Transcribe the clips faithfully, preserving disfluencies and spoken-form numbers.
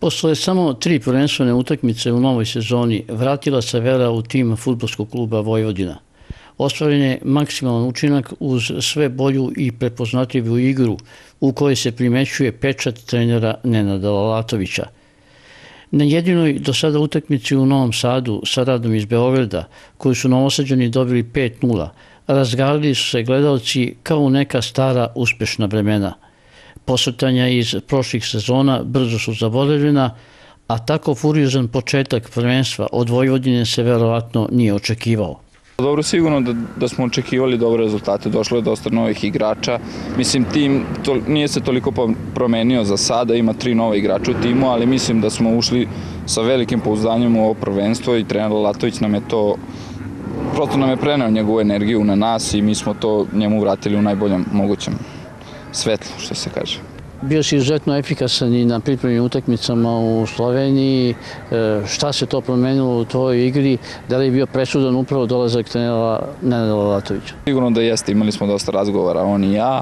Posle samo tri prvenstvene utakmice u novoj sezoni vratila se vera u tim fudbalskog kluba Vojvodina. Ostvaren je maksimalan učinak uz sve bolju i prepoznatljivu igru u kojoj se primećuje pečat trenera Nenada Lalatovića. Na jedinoj do sada utakmici u Novom Sadu sa Radom iz Beograda, koju su Novosađani dobili pet nula, razgalili su se gledalci kao u neka stara uspešna vremena. Posrtanja iz prošlih sezona brzo su zaboravljena, a tako furiozan početak prvenstva od Vojvodine se verovatno nije očekivao. Dobro, sigurno da, da smo očekivali dobre rezultate, došlo je dosta novih igrača. Mislim, tim to, nije se toliko promenio za sada, ima tri nove igrača u timu, ali mislim da smo ušli sa velikim pouzdanjem u ovo prvenstvo i trener Lalatović nam je to, prosto nam je preneo njegovu energiju na nas i mi smo to njemu vratili u najboljem mogućem svetlu, što se kaže. Bio si izuzetno efikasan i na pripremnim utakmicama u Sloveniji. Šta se to promenilo u tvojoj igri? Da li je bio presudan upravo dolazak trenera Nenada Lalatovića? Sigurno da jeste, imali smo dosta razgovora, on i ja.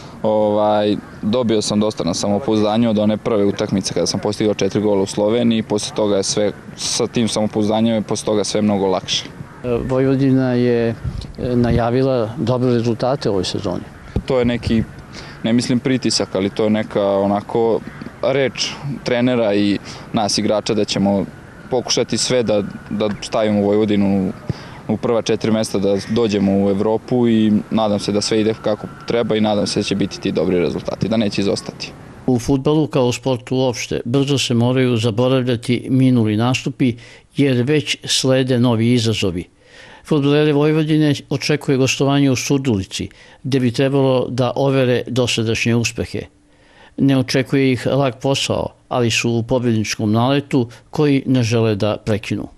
Ovaj, dobio sam dosta na samopouzdanju od one prve utakmice kada sam postigao četiri gola u Sloveniji. Posle toga je sve, sa tim samopouzdanjem je posle toga sve mnogo lakše. Vojvodina je najavila dobre rezultate u ovoj sezoni. To je neki, ne mislim pritisak, ali to je neka onako reč trenera i nas igrača da ćemo pokušati sve da, da stavimo Vojvodinu u, u prva četiri mesta, da dođemo u Evropu i nadam se da sve ide kako treba i nadam se da će biti ti dobri rezultati, da neće izostati. U fudbalu kao u sportu uopšte brzo se moraju zaboravljati minuli nastupi jer već slede novi izazovi. Fudbalere Vojvodine očekuje gostovanje u Surdulici, gde bi trebalo da overe dosadašnje uspehe. Ne očekuje ih lak posao, ali su u pobjedničkom naletu koji ne žele da prekinu.